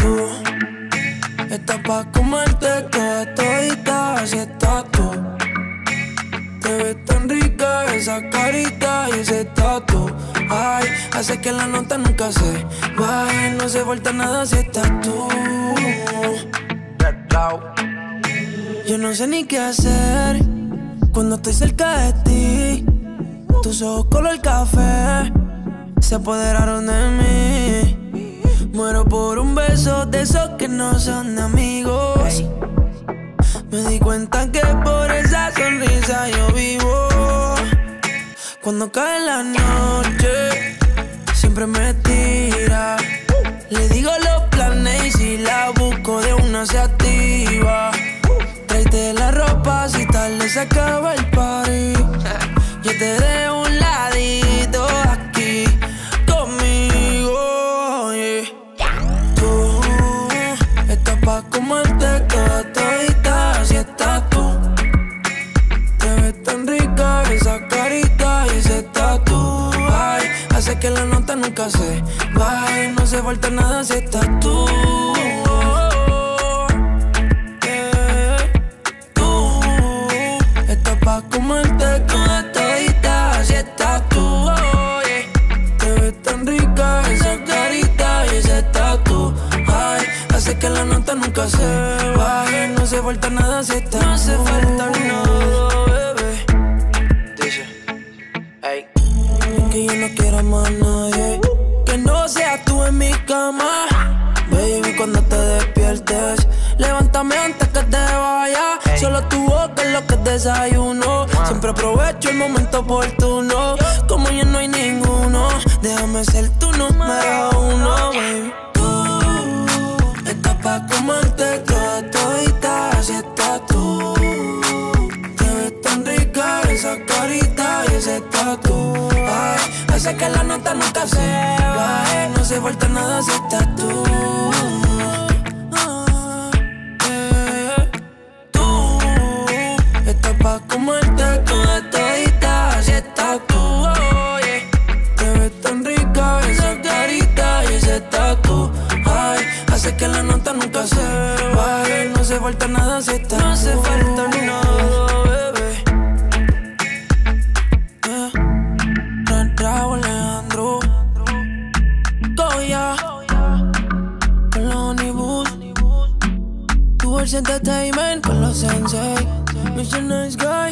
Tú estás pa' comerte toda todita, así estás tú. Te ves tan rica esa carita y ese tatu. Ay, hace que la nota nunca se baje. No se falta nada si estás tú. Yo no sé ni qué hacer cuando estoy cerca de ti. Tus ojos color café se apoderaron de mí. Muero por un beso de esos que no son de amigos. Me di cuenta que por esa sonrisa yo vivo. Cuando cae la noche, siempre me tira. Le digo los planes y si la busco de una se activa. Tráete la ropa si tarde se acaba el party. Yo te dejo un ladito aquí conmigo, yeah. Tú estás pa' comerte toda todita, así estás tú. Te ves tan rica esa carita y ese tatu. Ay, hace que la nota nunca se baje. No se falta nada si estás tú. Tú estás pa' comerte toda todita, así estás tú. Oh, yeah. Te ves tan rica esa carita y ese tatu. Ay, hace que la nota nunca se baje. No se falta nada si estás tú. No hace falta nada, bebé. Dice, ey. Es que yo no quiero más nadie que no seas tú en mi cama. Baby, cuando te despiertes, levántame antes que te vaya. Solo tu boca es lo que desayuno. Siempre aprovecho el momento oportuno. Como ya no hay ninguno, déjame ser tu número uno, baby. Tú estás pa' comerte toda todita, así estás tú. Te ves tan rica esa carita y ese tatu. Ay, hace que la nota nunca se baje. No se falta nada si estás tú. Tú estás pa' comerte toda todita, así estás tú. Oh, yeah. Te ves tan rica esa carita y ese tatu. Ay, hace que la nota nunca se baje. No se falta nada si estás tú. No hace falta nada, bebé. Raúl Alejandro Goya con los Honeywood, Tours Entertainment con los Sensei, Mission Nice Guy.